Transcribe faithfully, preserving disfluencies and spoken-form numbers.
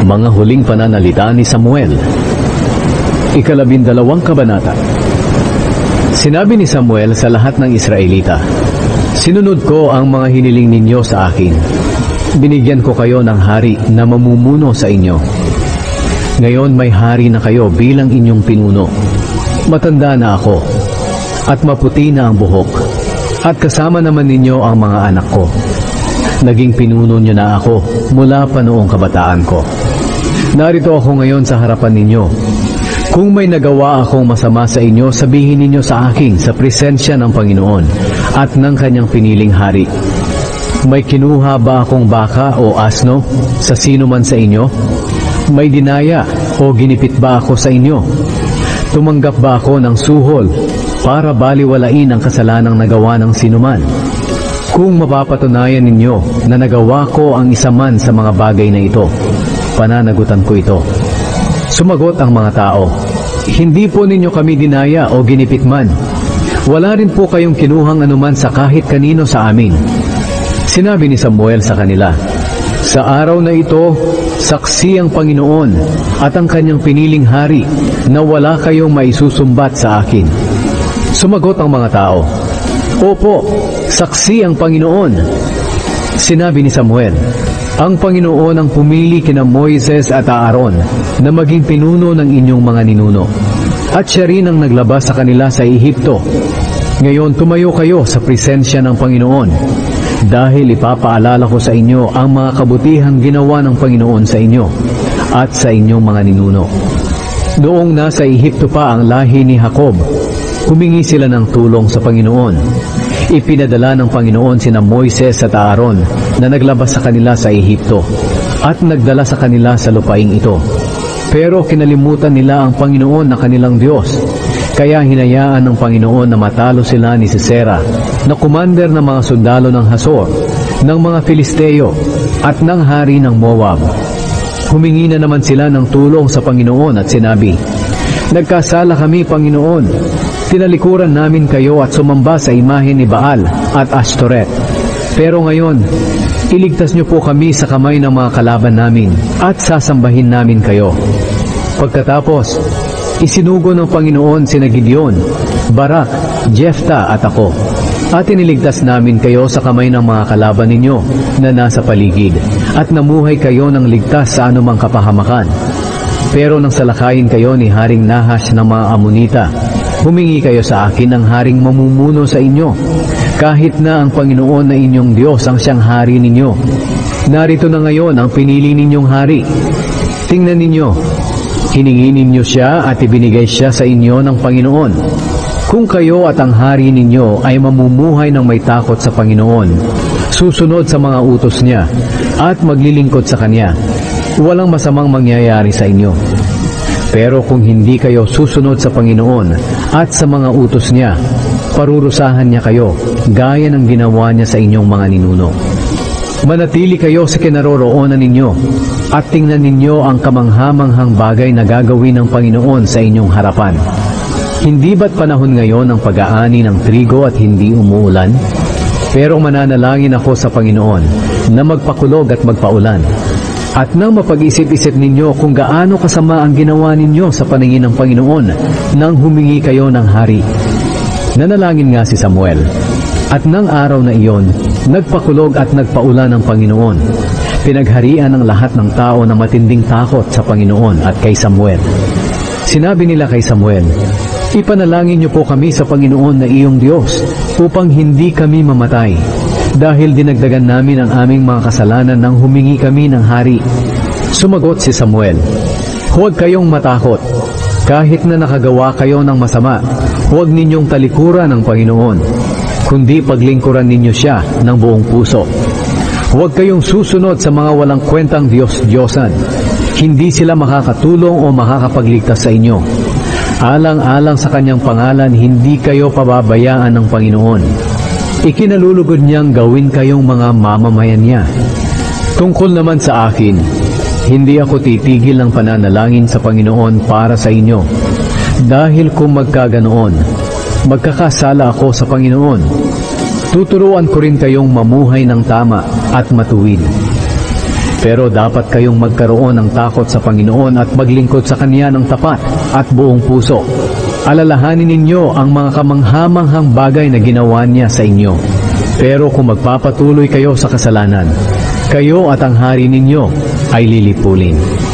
Mga huling pananalita ni Samuel. Ikalabindalawang kabanata. Sinabi ni Samuel sa lahat ng Israelita, "Sinunod ko ang mga hiniling ninyo sa akin. Binigyan ko kayo ng hari na mamumuno sa inyo. Ngayon may hari na kayo bilang inyong pinuno. Matanda na ako, at maputi na ang buhok, at kasama naman ninyo ang mga anak ko. Naging pinuno nyo na ako mula pa noong kabataan ko. Narito ako ngayon sa harapan ninyo. Kung may nagawa akong masama sa inyo, sabihin ninyo sa akin sa presensya ng Panginoon at ng kanyang piniling hari. May kinuha ba akong baka o asno sa sino man sa inyo? May dinaya o ginipit ba ako sa inyo? Tumanggap ba ako ng suhol para baliwalain ang kasalanang nagawa ng sinuman? Kung mapapatunayan ninyo na nagawa ko ang isa man sa mga bagay na ito, pananagutan ko ito." Sumagot ang mga tao, "Hindi po ninyo kami dinaya o ginipit man. Wala rin po kayong kinuhang anuman sa kahit kanino sa amin." Sinabi ni Samuel sa kanila, "Sa araw na ito, saksi ang Panginoon at ang kanyang piniling hari na wala kayong maisusumbat sa akin." Sumagot ang mga tao, "Opo, saksi ang Panginoon." Sinabi ni Samuel, "Ang Panginoon ang pumili kina Moises at Aaron na maging pinuno ng inyong mga ninuno, at siya rin ang naglabas sa kanila sa Ehipto. Ngayon tumayo kayo sa presensya ng Panginoon, dahil ipapaalala ko sa inyo ang mga kabutihang ginawa ng Panginoon sa inyo at sa inyong mga ninuno. Noong nasa Ehipto pa ang lahi ni Jacob, humingi sila ng tulong sa Panginoon. Ipinadala ng Panginoon sina Moises at Aaron na naglabas sa kanila sa Ehipto at nagdala sa kanila sa lupaing ito. Pero kinalimutan nila ang Panginoon na kanilang Diyos, kaya hinayaan ng Panginoon na matalo sila ni Sisera, na commander ng mga sundalo ng Hasor, ng mga Filisteo at ng hari ng Moab. Humingi na naman sila ng tulong sa Panginoon at sinabi, "Nagkasala kami, Panginoon. Tinalikuran namin kayo at sumamba sa imahe ni Baal at Ashtoreth. Pero ngayon, iligtas niyo po kami sa kamay ng mga kalaban namin at sasambahin namin kayo." Pagkatapos, isinugo ng Panginoon sina Gideon, Barak, Jephthah at ako, at iniligtas namin kayo sa kamay ng mga kalaban ninyo na nasa paligid, at namuhay kayo ng ligtas sa anumang kapahamakan. Pero nang salakayin kayo ni Haring Nahash ng mga Amonita, humingi kayo sa akin ng haring mamumuno sa inyo, kahit na ang Panginoon na inyong Diyos ang siyang hari ninyo. Narito na ngayon ang pinili ninyong hari. Tingnan ninyo, hiningi ninyo siya at ibinigay siya sa inyo ng Panginoon. Kung kayo at ang hari ninyo ay mamumuhay ng may takot sa Panginoon, susunod sa mga utos niya, at maglilingkod sa Kanya, walang masamang mangyayari sa inyo. Pero kung hindi kayo susunod sa Panginoon at sa mga utos niya, parurusahan niya kayo gaya ng ginawa niya sa inyong mga ninuno. Manatili kayo sa kinaroroonan ninyo at tingnan ninyo ang kamanghamanghang bagay na gagawin ng Panginoon sa inyong harapan. Hindi ba't panahon ngayon ng pag-aani ng trigo at hindi umuulan? Pero mananalangin ako sa Panginoon na magpakulog at magpaulan. At nang mapag-isip-isip ninyo kung gaano kasama ang ginawa ninyo sa paningin ng Panginoon nang humingi kayo ng hari. Nanalangin nga si Samuel. At nang araw na iyon, nagpakulog at nagpaulan ng Panginoon. Pinagharian ng lahat ng tao na matinding takot sa Panginoon at kay Samuel. Sinabi nila kay Samuel, "Ipanalangin niyo po kami sa Panginoon na iyong Diyos upang hindi kami mamatay. Dahil dinagdagan namin ang aming mga kasalanan nang humingi kami ng hari." Sumagot si Samuel, "Huwag kayong matakot. Kahit na nakagawa kayo ng masama, huwag ninyong talikuran ang Panginoon, kundi paglingkuran ninyo siya ng buong puso. Huwag kayong susunod sa mga walang kwentang Diyos-Diyosan. Hindi sila makakatulong o makakapagligtas sa inyo. Alang-alang sa kanyang pangalan, hindi kayo pababayaan ng Panginoon. Ikinalulugod niyang gawin kayong mga mamamayan niya. Tungkol naman sa akin, hindi ako titigil ng pananalangin sa Panginoon para sa inyo. Dahil kung magkaganoon, magkakasala ako sa Panginoon. Tuturuan ko rin kayong mamuhay ng tama at matuwid. Pero dapat kayong magkaroon ng takot sa Panginoon at maglingkod sa Kanya ng tapat at buong puso. Alalahanin ninyo ang mga kamanghamanghang bagay na ginawa niya sa inyo. Pero kung magpapatuloy kayo sa kasalanan, kayo at ang hari ninyo ay lilipulin.